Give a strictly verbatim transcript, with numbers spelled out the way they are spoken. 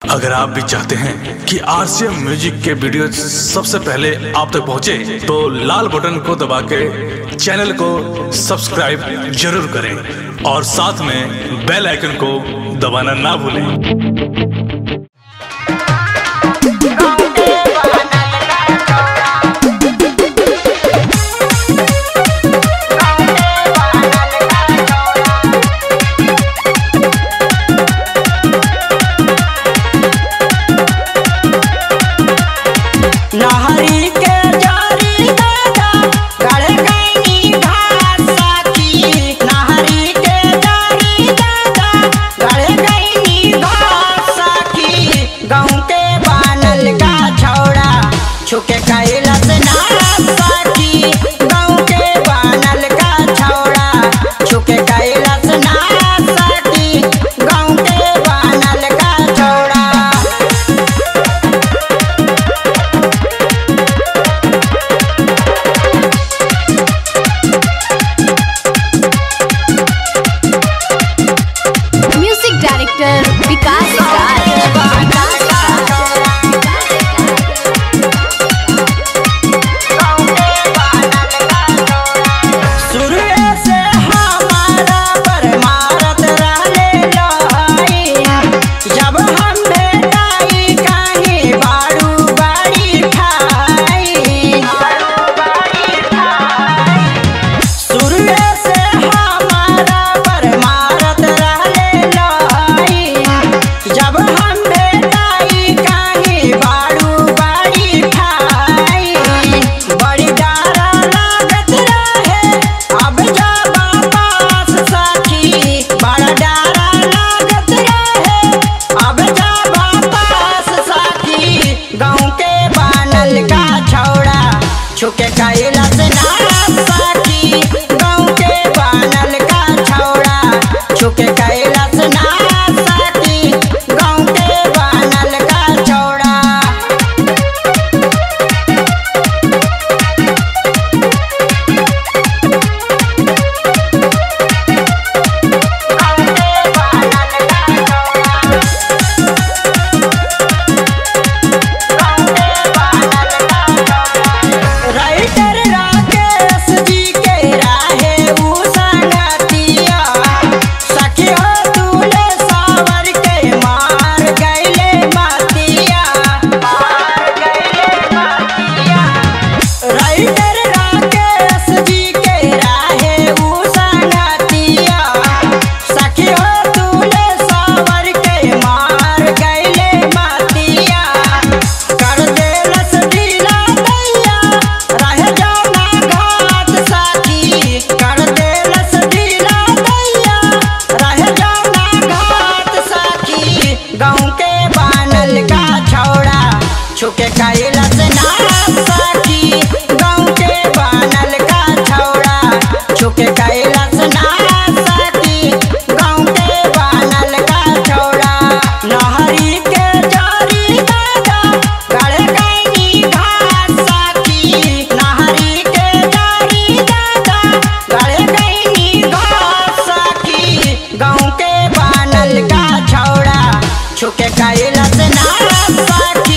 अगर आप भी चाहते हैं कि आरसीएम म्यूजिक के वीडियो सबसे पहले आप तक पहुंचे, तो लाल बटन को दबा के चैनल को सब्सक्राइब जरूर करें और साथ में बेल आइकन को दबाना ना भूलें। नहरी के जारी दादा गड़े गईनी घासा की, नहरी के जारी दादा गड़े गईनी घासा की। गाँव के बानल का छौड़ा छुके कैलस नासा की, गाँव के बानल का छौड़ा छुके कैलस नासा की, गाँव के बानल का छौड़ा। Music director Vikas Raj. शुरुए से हमारा पर मारत रहले लहई, जब हम बेटाई कहीं बारू बाड़ी खाई। शुरुए से हमारा पर मारत रहले लहई, जब हम बेटाई कहीं बारू बाड़ी खाई। बड़ी डारा लागत रहे अब जा वापस सखी, बड़ा डारा लागत रहे अब जा वापस सखी। गाँव के बानल का छौड़ा छुके कैलस नासा की, गाँव के बानल का छौड़ा छुके कैलस नासा की, गाँव के बानल का छौड़ा। राइटर राकेश जी के राहे उ संगतिया, सखी हो दूल्हे सावर के मार गईले मातिया, मार गईले मातिया। राइटर राकेश जी के राहे उ संगतिया, सखी हो दूल्हे सावर के मार गईले मातिया। कर देलस ढीला दैया रह जाना घाट साकी, कर देलस ढीला दैया रह जाना घाट साकी। गाँव के बानल का छौड़ा छुके कैलस नासा की, गाँव के बानल का छौड़ा छुके कैलस नासा की, गाँव के बानल का छौड़ा। नहरी के जारी दादा गड़े गईनी घासा की, नहरी के जारी दादा गड़े गईनी घासा की। गाँव के बानल का छौड़ा छुके कैलस नासा की।